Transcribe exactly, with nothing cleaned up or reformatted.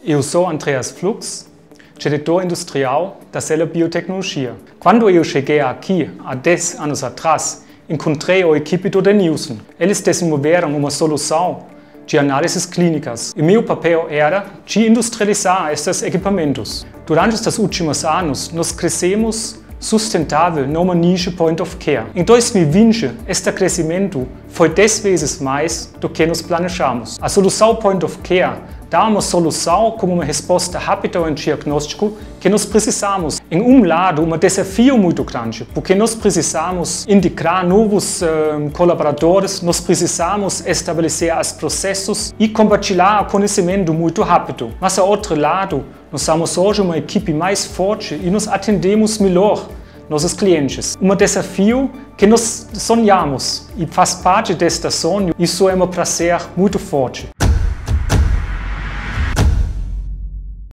Eu sou Andreas Flux, diretor industrial da Cella Biotecnologia. Quando eu cheguei aqui, há dez anos atrás, encontrei a equipe do Denilson. Eles desenvolveram uma solução de análises clínicas e meu papel era de industrializar estes equipamentos. Durante estes últimos anos, nós crescemos sustentável numa niche point of care. Em dois mil e vinte, este crescimento foi dez vezes mais do que nós planejamos. A solução point of care dá uma solução como uma resposta rápida ao diagnóstico que nós precisamos. Em um lado, um desafio muito grande, porque nós precisamos indicar novos uh, colaboradores, nós precisamos estabelecer os processos e compartilhar o conhecimento muito rápido. Mas, ao outro lado, nós somos hoje uma equipe mais forte e nos atendemos melhor nossos clientes. Um desafio que nós sonhamos e faz parte deste sonho. Isso é um prazer muito forte.